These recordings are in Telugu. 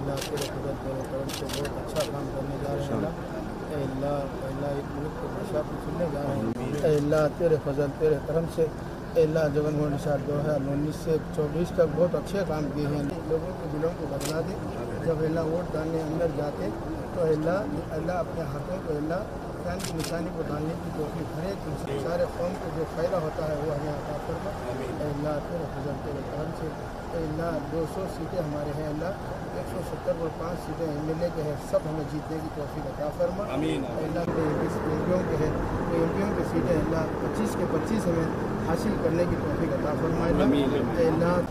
अल्लाह तेरे फजल तेरे करम से बहुत अच्छा काम करने जा रहे हैं अल्लाह अल्लाह एक मुल्क को भाषा को सुनने जा रहे हैं अल्लाह तेरे फजल तेरे करम से अल्लाह जगनमोहन निषाद 2019 से 24 तक बहुत अच्छे काम किए हैं। लोगों के दिलों को बदला दे। जब अल्लाह वोट डालने अंदर जाते तो अल्लाह अपने हाथों को अल्लाह फैन की निशानी को डालने की तौफीक हर एक सारे कौम को जो फ़ायदा होता है वो हमें अता फरमा। अल्लाह तेरे फजल तेरे करम से अल्लाह 200 सीटें हमारे हैं अल्लाह 170 और 5 सीटें MLA के हैं, सब हमें जीतने की तौफीक अता फरमा। अल्लाह के एमपियों के हैं तो एमपियों की सीटें अल्लाह 25 के 25 हमें हासिल करने की तौफीक अता फरमाए अल्लाह।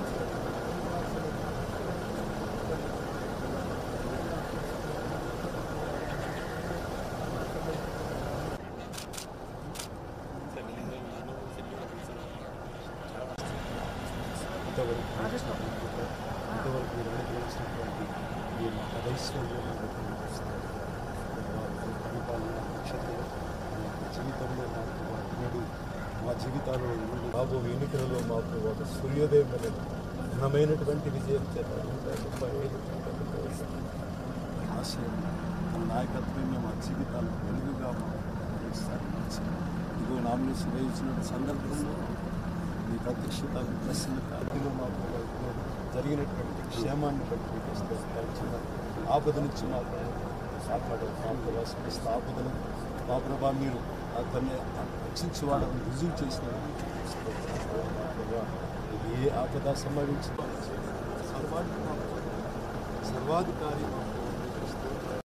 ఇంతవరకు నిర్వహించినటువంటి ఈ ప్రదేశంలో పరిపాలన నక్షత్రం జీవితంలో మాకు నేడు మా జీవితాల్లో రాబో ఎన్నికలలో మాకు ఒక సూర్యోదయం అనే ఘనమైనటువంటి విజయం చేత 135 ఆశయం మన నాయకత్వమే మా జీవితాలకు వెలుగుగా సాగించి ఇదిగో నామినేషన్ వేయించిన సందర్భంలో మీ ప్రత్యక్షత ప్రశ్నలో మాకు జరిగినటువంటి క్షేమాన్ని బట్టి కలిసిన ఆపద నుంచి మాకు కాపాడే సమస్త ఆపదలు మా ప్రభా మీరు అతన్ని రక్షించి వాళ్ళని రుజువు చేసిన ఏ ఆపద సంభవించిన సర్వాధికారి